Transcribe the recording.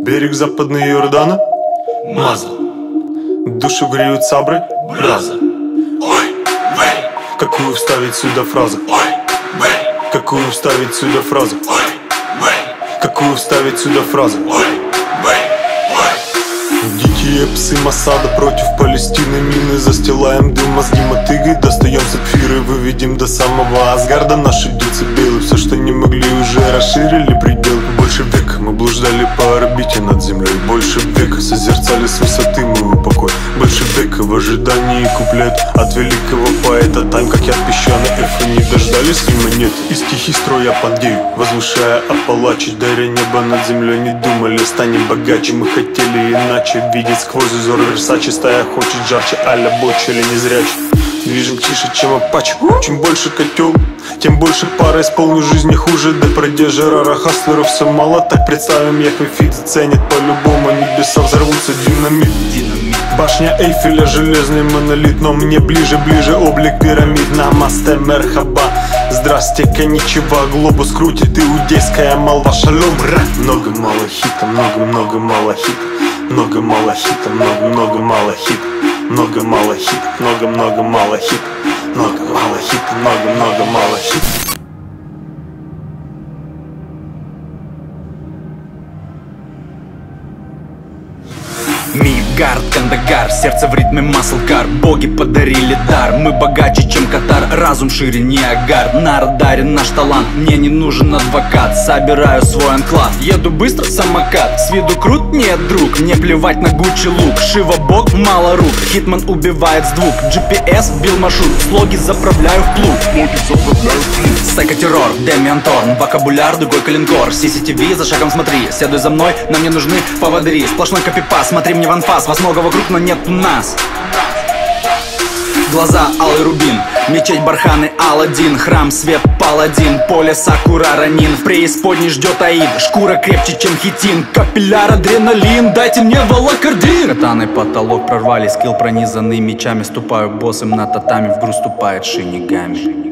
Берег западный Иордана, Маза, душу греют сабры, Браза. Ой, вей, какую вставить сюда фразу? ой, вей, Какую вставить сюда фразу? ой, вей, Какую вставить сюда фразу? ой, вей, ой. Дикие псы Масада против Палестины. Мины застилаем дым, мозги мотыгой. Достаем сапфиры, выведем до самого Асгарда. Наши децибелы, все, что не могли, уже расширили предел. Больше века мы блуждали по орбите над землей. Больше века созерцали с высоты мы упокой. Больше века в ожидании куплет от великого поэта. Там, как я песчаный эхо, не дождались ли монет. И стихи строя пангею, возвышая Апалачи. Даря небо над землей, не думали, станем богаче. Мы хотели иначе видеть сквозь узор Версачи. Стая хочет жарче, а-ля Боч или незрячий. Движем тише, чем Апачи. Чем больше котел, тем больше пара. Исполню жизнь не хуже, да пройдя Жерара. Хаслеров все мало, так представим, Яхвефит заценит по-любому. Небеса взорвутся, динамит. Башня Эйфеля, железный монолит. Но мне ближе облик пирамид. Намасте, мерхаба, здрасте, коничева. Глобус крутит иудейская молва. Шалом, ра. Много мало хита, много мало хита. Много мало хита, много мало хита. Много мало хит, много мало хит. Много мало хит, много мало хит. Мидгард, Кандагар, сердце в ритме маслкар. Боги подарили дар, мы богаче, чем Катар. Разум шире Ниагар, на радаре наш талант. Мне не нужен адвокат, собираю свой анклав. Еду быстро, самокат, с виду крут, нет, друг. Мне плевать на Гуччи лук, Шива бог, мало рук. Хитман убивает с двух, GPS бил маршрут. Слоги заправляю в плуг, Сайко-террор, Демиан Торн, вокабуляр, другой калинкор. CCTV, за шагом смотри, следуй за мной, нам не нужны поводыри. Сплошной копипас, смотри мне в анфас. Вас много вокруг, но нет у нас. Глаза алый рубин, мечеть барханы Аладдин. Храм свет паладин, поле сакура ранин. В преисподней ждет Аид, шкура крепче, чем хитин. Капилляр адреналин, дайте мне волокордин. Катаной потолок прорвали, скилл пронизанный мечами. Ступаю боссом на татами, в гру ступает шинигами.